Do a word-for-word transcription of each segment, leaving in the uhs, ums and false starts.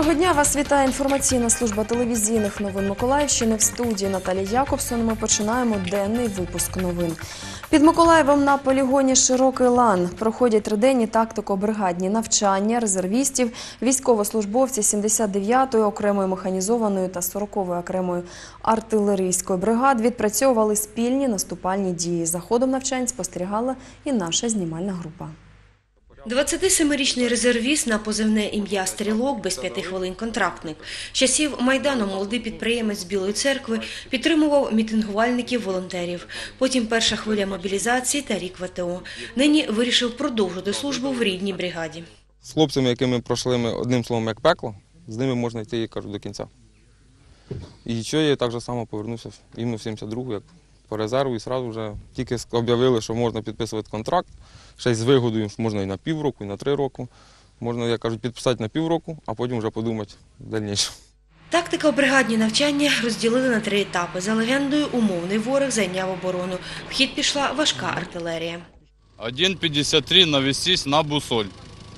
Доброго дня! Вас вітає інформаційна служба телевізійних новин Миколаївщини. В студії Наталія Якобсон. Ми починаємо денний випуск новин. Під Миколаєвом на полігоні «Широкий лан» проходять триденні тактико-бригадні навчання резервістів, військовослужбовці сімдесят дев'ятої окремої механізованої та сорокової окремої артилерійської бригад відпрацьовували спільні наступальні дії. За ходом навчань спостерігала і наша знімальна група. двадцятисемирічний резервіст на позивне ім'я «Стрілок», без п'яти хвилин контрактник. З часів Майдану молодий підприємець з Білої церкви підтримував мітингувальників-волонтерів. Потім перша хвиля мобілізації та рік в АТО. Нині вирішив продовжити службу в рідній бригаді. З хлопцями, якими пройшли ми одним словом як пекло, з ними можна йти, я кажу, до кінця. І що я так же само повернувся іменно в сімдесят другу, як по резерву, і одразу вже тільки об'явили, що можна підписувати контракт, ще й з вигодою, що можна і на півроку, і на три роки. Можна, як кажуть, підписати на півроку, а потім вже подумати в дальнішому. Тактико-бригадні навчання розділили на три етапи. За легендою, умовний ворог зайняв оборону. В хід пішла важка артилерія. один пятьдесят три навестись на бусоль.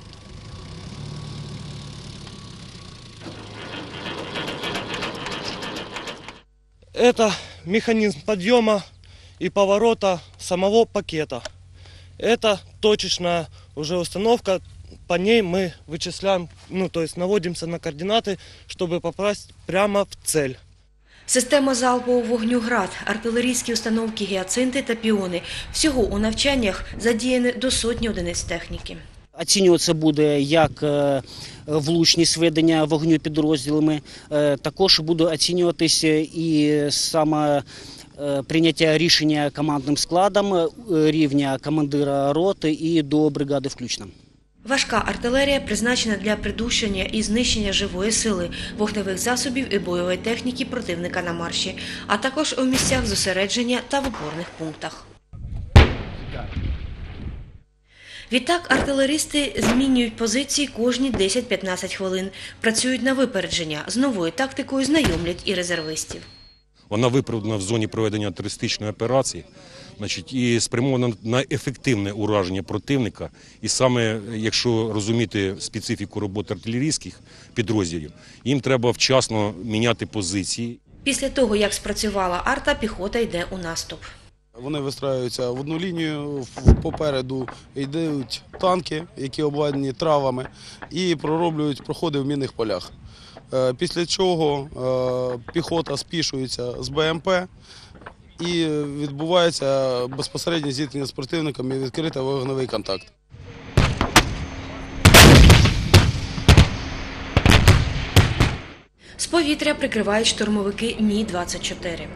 Это механизм подъема и поворота самого пакета. Это точечная уже установка, по ней мы вычисляем, ну то есть наводимся на координаты, чтобы попасть прямо в цель. Система залпового вогню «Град», артилерійські установки «Гіацинти» та «Піони». Всього у навчаннях задіяні до сотні одиниць техніки. Оцінюватися буде як влучність ведення вогню підрозділами, також буде оцінюватися і саме прийняття рішення командним складом, рівня командира роти і до бригади включно. Важка артилерія призначена для придушення і знищення живої сили, вогневих засобів і бойової техніки противника на марші, а також у місцях зосередження та в опорних пунктах. Відтак артилеристи змінюють позиції кожні десять-п'ятнадцять хвилин, працюють на випередження, з новою тактикою знайомлять і резервистів. Вона виправдана в зоні проведення терористичної операції, значить, і спрямована на ефективне ураження противника. І саме, якщо розуміти специфіку роботи артилерійських підрозділів, їм треба вчасно міняти позиції. Після того, як спрацювала арта, піхота йде у наступ. Вони вистраюються в одну лінію, попереду йдуть танки, які обладнані травами, і пророблюють проходи в мінних полях. Після чого піхота спішується з БМП і відбувається безпосереднє зіткнення з противником і відкритий вогневий контакт. З повітря прикривають штурмовики Мі двадцять чотири.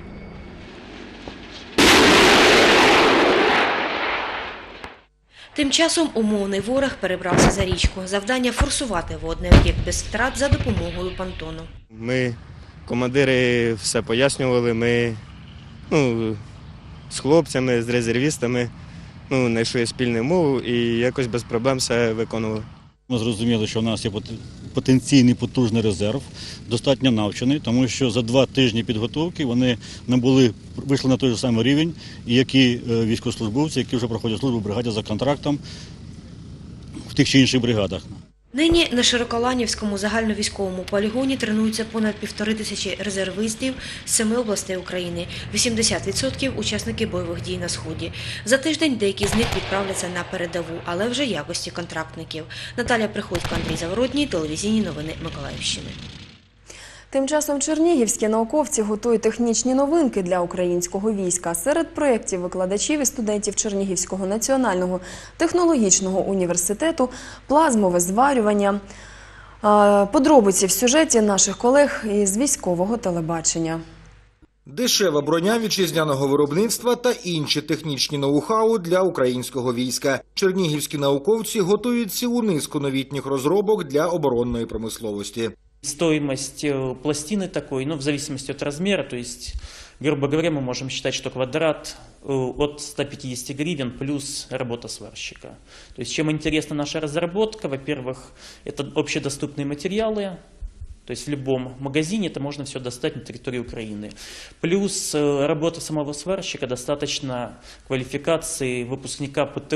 Тим часом умовний ворог перебрався за річку. Завдання – форсувати водний об'єкт без втрат за допомогою понтону. Ми, командири, все пояснювали, ми ну, з хлопцями, з резервістами ну, знайшли спільну мову і якось без проблем все виконували. Ми зрозуміли, що в нас є потенційний потужний резерв, достатньо навчений, тому що за два тижні підготовки вони не були, вийшли на той же самий рівень, як і військовослужбовці, які вже проходять службу в бригаді за контрактом в тих чи інших бригадах. Нині на Широколанівському загальновійськовому полігоні тренуються понад півтори тисячі резервистів з семи областей України. вісімдесят відсотків – учасники бойових дій на Сході. За тиждень деякі з них відправляться на передову, але вже якості контрактників. Наталя Приходько, Андрій Заворотній, телевізійні новини Миколаївщини. Тим часом чернігівські науковці готують технічні новинки для українського війська. Серед проєктів викладачів і студентів Чернігівського національного технологічного університету – плазмове зварювання. Подробиці в сюжеті наших колег із військового телебачення. Дешева броня вітчизняного виробництва та інші технічні ноу-хау для українського війська. Чернігівські науковці готують цілу низку новітніх розробок для оборонної промисловості. Стоимость пластины такой, ну, в зависимости от размера, то есть, грубо говоря, мы можем считать, что квадрат от ста пятидесяти гривен плюс работа сварщика. То есть, чем интересна наша разработка, во-первых, это общедоступные материалы, то есть в любом магазине это можно все достать на территории Украины. Плюс работа самого сварщика, достаточно квалификации выпускника ПТУ.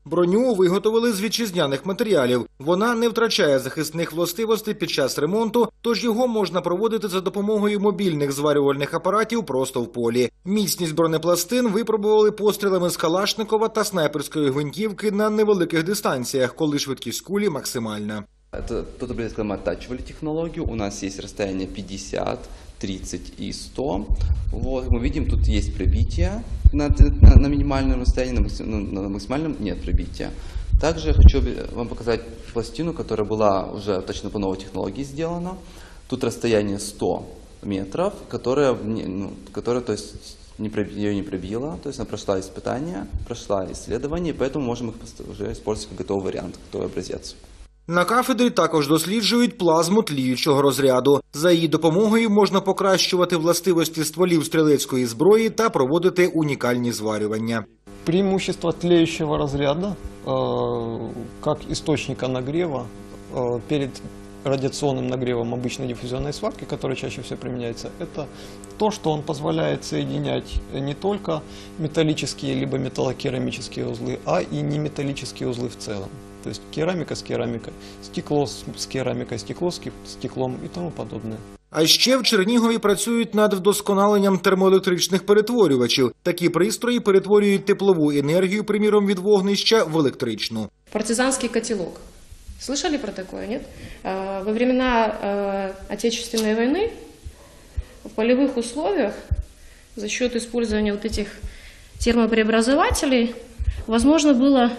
Броню виготовили з вітчизняних матеріалів. Вона не втрачає захисних властивостей під час ремонту, тож його можна проводити за допомогою мобільних зварювальних апаратів просто в полі. Міцність бронепластин випробували пострілами з Калашникова та снайперської гвинтівки на невеликих дистанціях, коли швидкість кулі максимальна. Это тот образец, когда мы оттачивали технологию. У нас есть расстояние пятьдесят, тридцать и сто. Вот, мы видим, тут есть пробитие на, на, на минимальном расстоянии, на, максим, на максимальном нет пробития. Также хочу вам показать пластину, которая была уже точно по новой технологии сделана. Тут расстояние сто метров, которая, ну, которая то есть, не, ее не пробила, то есть она прошла испытания, прошла исследование, поэтому можем их уже использовать как готовый вариант, готовый образец. На кафедрі також досліджують плазму тліючого розряду. За її допомогою можна покращувати властивості стволів стрілецької зброї та проводити унікальні зварювання. Преимущество тлеющего разряда э, как источника нагрева э, перед радиационным нагревом обычной диффузионной сварки, которая чаще всего применяется, это то, что он позволяет соединять не только металлические либо металлокерамические узлы, а и неметаллические узлы в целом. То есть керамика с керамикой, стекло с керамикой, стекло с стеклом и тому подобное. А ще в Чернігові працюють над вдосконаленням термоелектричних перетворювачів. Такі пристрої перетворюють теплову енергію, приміром від вогнища, в електричну. Партизанский котелок. Слышали про такое, нет? Во времена Отечественной войны в полевых условиях за счет использования вот этих термопреобразователей возможно было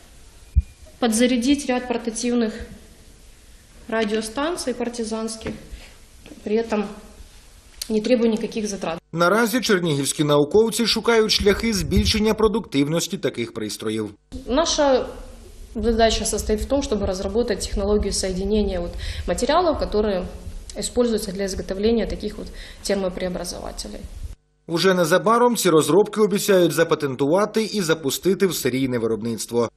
подзарядить ряд портативных радиостанций партизанских, при этом не требуя никаких затрат. Наразі чернігівські науковці шукають шляхи збільшення продуктивності таких пристроїв. Наша задача состоит в том, чтобы разработать технологию соединения вот материалов, которые используются для изготовления таких вот термопреобразователей. Уже незабаром ці розробки обіцяють запатентувати і запустити в серійне виробництво.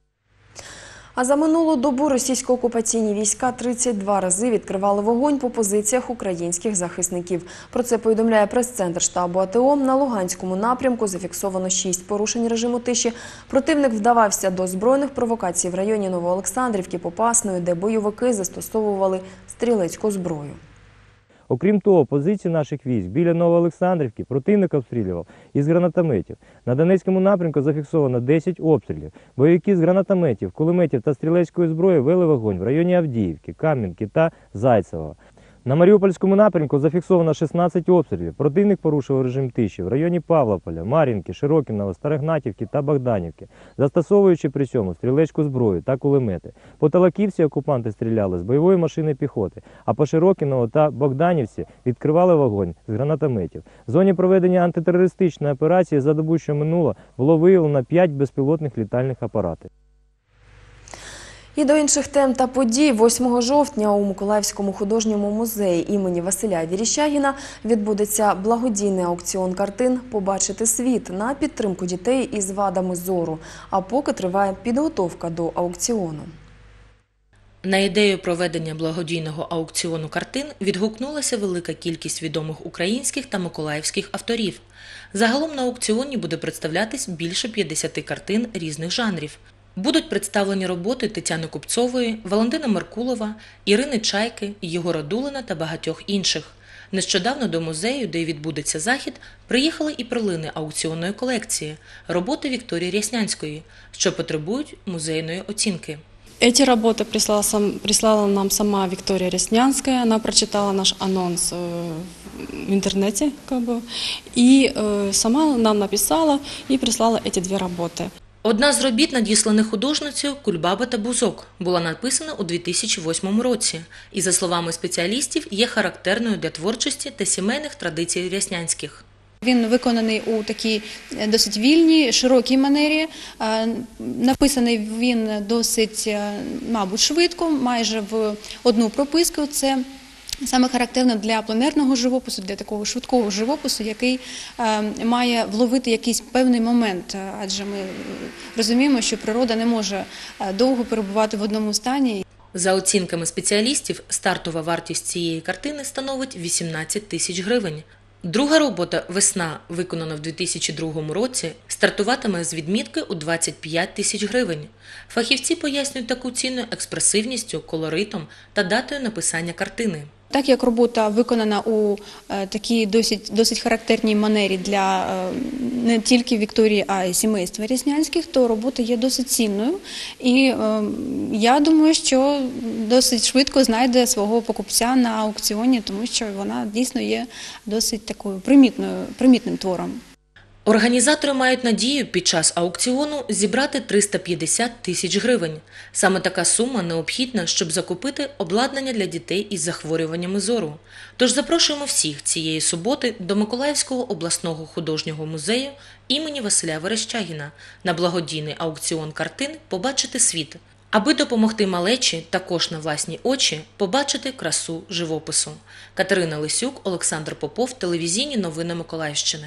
А за минулу добу російсько-окупаційні війська тридцять два рази відкривали вогонь по позиціях українських захисників. Про це повідомляє прес-центр штабу АТО. На Луганському напрямку зафіксовано шість порушень режиму тиші. Противник вдавався до збройних провокацій в районі Новоолександрівки, Попасної, де бойовики застосовували стрілецьку зброю. Окрім того, позиції наших військ біля Новоолександрівки противник обстрілював із гранатометів. На Донецькому напрямку зафіксовано десять обстрілів. Бойовики з гранатометів, кулеметів та стрілецької зброї вели вогонь в районі Авдіївки, Кам'янки та Зайцевого. На Маріупольському напрямку зафіксовано шістнадцять обстрілів. Противник порушував режим тиші в районі Павлополя, Мар'їнки, Широкіного, Старогнатівки та Богданівки, застосовуючи при цьому стрілецьку зброю та кулемети. По Талаківці окупанти стріляли з бойової машини піхоти, а по Широкіного та Богданівці відкривали вогонь з гранатометів. В зоні проведення антитерористичної операції за добу, що минуло, було виявлено п'ять безпілотних літальних апаратів. І до інших тем та подій. восьмого жовтня у Миколаївському художньому музеї імені Василя Віріщагіна відбудеться благодійний аукціон картин «Побачити світ» на підтримку дітей із вадами зору. А поки триває підготовка до аукціону. На ідею проведення благодійного аукціону картин відгукнулася велика кількість відомих українських та миколаївських авторів. Загалом на аукціоні буде представлятись більше п'ятдесят картин різних жанрів. Будуть представлені роботи Тетяни Купцової, Валентина Меркулова, Ірини Чайки, Єгора Дулина та багатьох інших. Нещодавно до музею, де й відбудеться захід, приїхали і перлини аукціонної колекції – роботи Вікторії Ряснянської, що потребують музейної оцінки. Эти работы прислала, сам, прислала нам сама Виктория Реснянская. Она прочитала наш анонс э, в интернете, как бы, и э, сама нам написала и прислала эти две работы. Одна з робіт, надісланих художницею «Кульбаба та бузок», була написана у дві тисячі восьмому році і, за словами спеціалістів, є характерною для творчості та сімейних традицій Ряснянських. Він виконаний у такій досить вільній, широкій манері. Написаний він досить, мабуть, швидко, майже в одну прописку. Це саме характерно для пленерного живопису, для такого швидкого живопису, який має вловити якийсь певний момент. Адже ми розуміємо, що природа не може довго перебувати в одному стані. За оцінками спеціалістів, стартова вартість цієї картини становить вісімнадцять тисяч гривень. Друга робота «Весна», виконана в дві тисячі другому році, стартуватиме з відмітки у двадцять п'ять тисяч гривень. Фахівці пояснюють таку ціну експресивністю, колоритом та датою написання картини. Так як робота виконана у е, такій досить, досить характерній манері для е, не тільки Вікторії, а й сімейства Ряснянських, то робота є досить цінною. І е, я думаю, що досить швидко знайде свого покупця на аукціоні, тому що вона дійсно є досить такою примітною, примітним твором. Організатори мають надію під час аукціону зібрати триста п'ятдесят тисяч гривень. Саме така сума необхідна, щоб закупити обладнання для дітей із захворюваннями зору. Тож запрошуємо всіх цієї суботи до Миколаївського обласного художнього музею імені Василя Верещагіна на благодійний аукціон картин «Побачити світ», аби допомогти малечі також на власні очі побачити красу живопису. Катерина Лисюк, Олександр Попов, телевізійні новини Миколаївщини.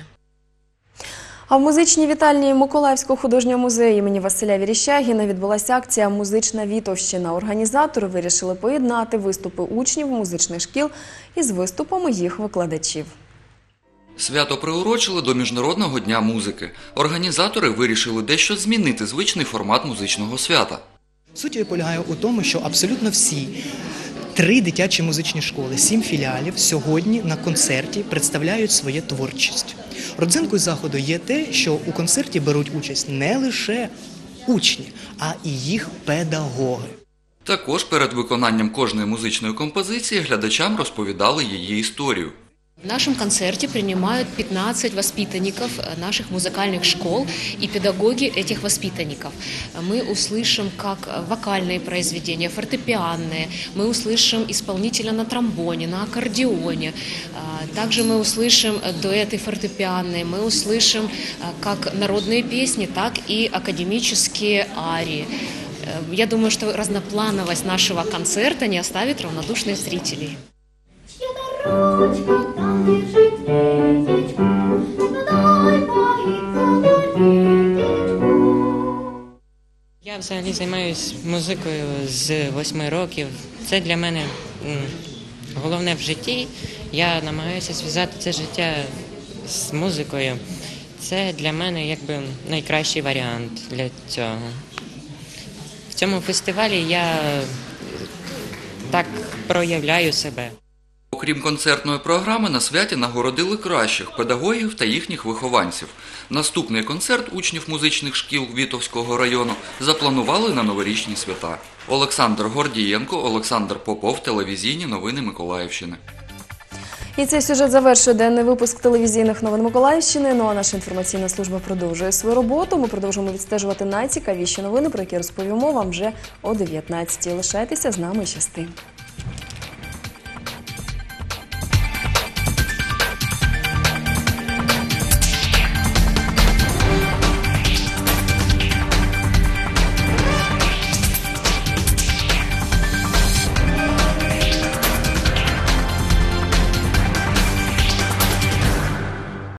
А в музичній вітальні Миколаївського художнього музею імені Василя Верещагіна відбулася акція «Музична Вітовщина». Організатори вирішили поєднати виступи учнів музичних шкіл із виступами їх викладачів. Свято приурочили до Міжнародного дня музики. Організатори вирішили дещо змінити звичний формат музичного свята. Суть полягає у тому, що абсолютно всі три дитячі музичні школи, сім філіалів сьогодні на концерті представляють свою творчість. Родзинкою заходу є те, що у концерті беруть участь не лише учні, а і їх педагоги. Також перед виконанням кожної музичної композиції глядачам розповідали її історію. В нашем концерте принимают пятнадцать воспитанников наших музыкальных школ и педагоги этих воспитанников. Мы услышим как вокальные произведения, фортепианные, мы услышим исполнителя на тромбоне, на аккордеоне. Также мы услышим дуэты фортепианные, мы услышим как народные песни, так и академические арии. Я думаю, что разноплановость нашего концерта не оставит равнодушных зрителей. Я взагалі займаюся музикою з восьми років. Це для мене головне в житті. Я намагаюся зв'язати це життя з музикою. Це для мене якби найкращий варіант для цього. В цьому фестивалі я так проявляю себе. Окрім концертної програми, на святі нагородили кращих педагогів та їхніх вихованців. Наступний концерт учнів музичних шкіл Вітовського району запланували на новорічні свята. Олександр Гордієнко, Олександр Попов, телевізійні новини Миколаївщини. І цей сюжет завершує денний випуск телевізійних новин Миколаївщини. Ну а наша інформаційна служба продовжує свою роботу. Ми продовжуємо відстежувати найцікавіші новини, про які розповімо вам вже о дев'ятнадцятій. Лишайтеся з нами і щасти.